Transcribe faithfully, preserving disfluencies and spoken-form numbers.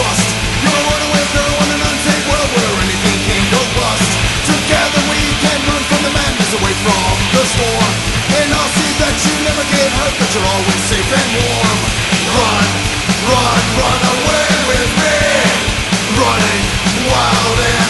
trust. You're a runaway girl in an unsafe world where anything can go bust. Together we can run from the madness, away from the storm. And I'll see that you never get hurt, that you're always safe and warm. Run, run, run away with me, running wild and